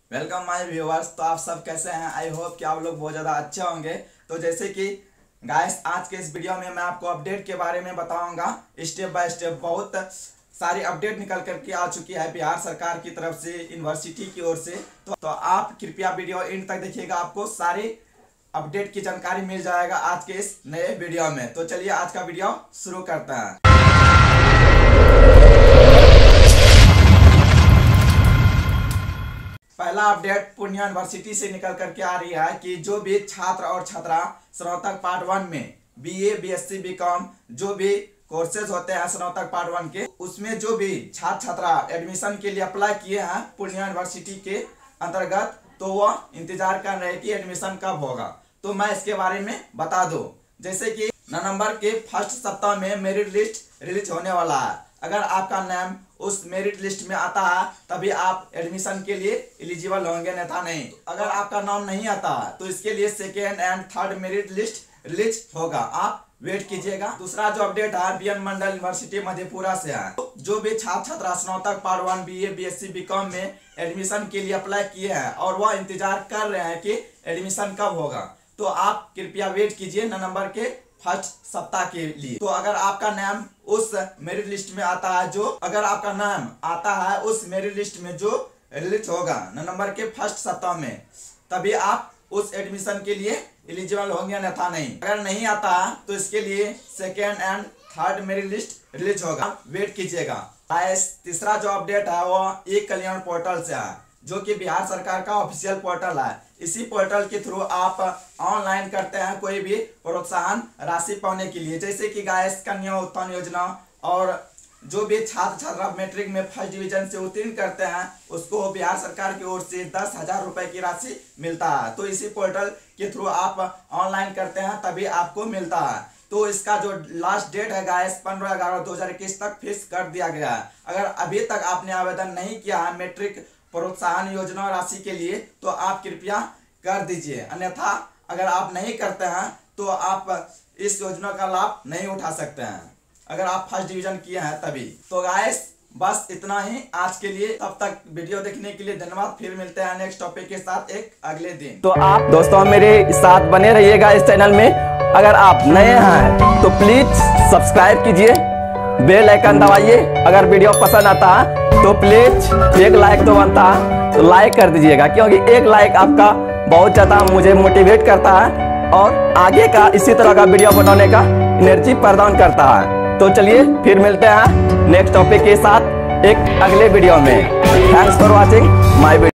Welcome my viewers. तो आप सब कैसे हैं? आई होप कि आप लोग बहुत ज़्यादा अच्छे होंगे। तो जैसे कि गाइस, आज के इस वीडियो में मैं आपको अपडेट के बारे में बताऊंगा। स्टेप बाय स्टेप बहुत सारी अपडेट निकल करके आ चुकी है बिहार सरकार की तरफ से, यूनिवर्सिटी की ओर से। तो आप कृपया वीडियो एंड तक देखिएगा, आपको सारी अपडेट की जानकारी मिल जाएगा आज के इस नए वीडियो में। तो चलिए आज का वीडियो शुरू करते हैं। पहला अपडेट पूर्णिया यूनिवर्सिटी से निकल करके आ रही है कि जो भी छात्र और छात्रा स्नातक पार्ट 1 में बीए, बीएससी, बीकॉम जो भी कोर्सेज होते हैं स्नातक पार्ट 1 के, उसमें जो भी छात्र छात्रा एडमिशन के लिए अप्लाई किए हैं पूर्णिया यूनिवर्सिटी के अंतर्गत, तो वह इंतजार कर रहे हैं कि एडमिशन कब होगा। तो मैं इसके बारे में बता दूं, जैसे कि नवंबर के फर्स्ट सप्ताह में मेरिट लिस्ट रिलीज होने वाला है। अगर आपका नाम उस मेरिट लिस्ट में आता है तभी आप एडमिशन के लिए एलिजिबल होंगे, अन्यथा नहीं। अगर आपका नाम नहीं आता है तो इसके लिए second and third merit list release होगा, आप वेट कीजिएगा। दूसरा जो अपडेट है बीएन मंडल यूनिवर्सिटी मधेपुरा से है। जो भी छात्र छात्रा स्नातक पार्ट 1 बीए, बीएससी, बीकॉम में एडमिशन के लिए अप्लाई किए हैं और वह इंतजार कर रहे हैं कि एडमिशन कब होगा, तो आप कृपया वेट कीजिए नवंबर के फर्स्ट सप्ताह के लिए। तो अगर आपका नाम उस मेरिट लिस्ट में आता है, अगर आपका नाम आता है उस मेरिट लिस्ट में जो रिलीज होगा नवंबर के फर्स्ट सप्ताह में, तभी आप उस एडमिशन के लिए एलिजिबल होंगे, अन्यथा नहीं। अगर नहीं आता है तो इसके लिए second and third merit list release होगा, वेट कीजिएगा। तीसरा जो अपडेट है वो एक कल्याण पोर्टल से है, जो कि बिहार सरकार का ऑफिशियल पोर्टल है। इसी पोर्टल के थ्रू आप ऑनलाइन करते हैं कोई भी प्रोत्साहन राशि पाने के लिए, जैसे कि गाइस कन्या उत्थान योजना, और जो भी छात्र छात्रा मैट्रिक में फर्स्ट डिवीजन से उत्तीर्ण करते हैं उसको बिहार सरकार की ओर से 10,000 रुपए की राशि मिलता है। तो इसी पोर्टल के थ्रू आप ऑनलाइन करते हैं तभी आपको मिलता है। तो इसका जो लास्ट डेट है गाइस 15/11/2021 तक फिक्स कर दिया गया है। अगर अभी तक आपने आवेदन नहीं किया है मैट्रिक प्रोत्साहन योजना राशि के लिए तो आप कृपया कर दीजिए, अन्यथा अगर आप नहीं करते हैं तो आप इस योजना का लाभ नहीं उठा सकते हैं अगर आप फर्स्ट डिवीजन किए हैं तभी। तो गाइस बस इतना ही आज के लिए। तब तक वीडियो देखने के लिए धन्यवाद। फिर मिलते हैं नेक्स्ट टॉपिक के साथ एक अगले दिन। तो आप दोस्तों मेरे साथ बने रहिएगा इस चैनल में। अगर आप नए हैं तो प्लीज सब्सक्राइब कीजिए, बेल आइकन दबाइए। अगर वीडियो पसंद आता है तो प्लीज एक लाइक तो बनता है, तो लाइक कर दीजिएगा, क्योंकि एक लाइक आपका बहुत ज़्यादा मुझे मोटिवेट करता है और आगे का इसी तरह का वीडियो बनाने का एनर्जी प्रदान करता है। तो चलिए फिर मिलते हैं नेक्स्ट टॉपिक के साथ एक अगले वीडियो में। Thanks for watching my video.